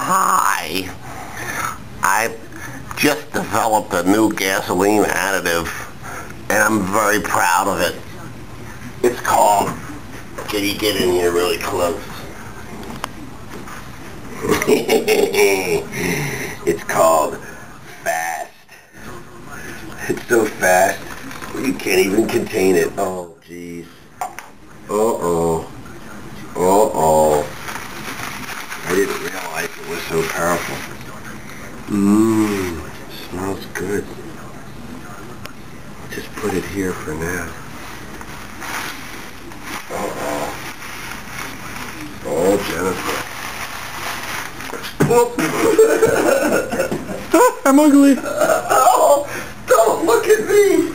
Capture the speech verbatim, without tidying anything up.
hi. I've just developed a new gasoline additive, and I'm very proud of it. It's called, can you get in here really close? It's called Fast. It's so fast, you can't even contain it. Oh, jeez. Uh-oh. Uh-oh. I didn't realize it was so powerful. Mmm, smells good. I'll just put it here for now. Uh-oh. Oh, Jennifer. I'm ugly. Oh, don't look at me.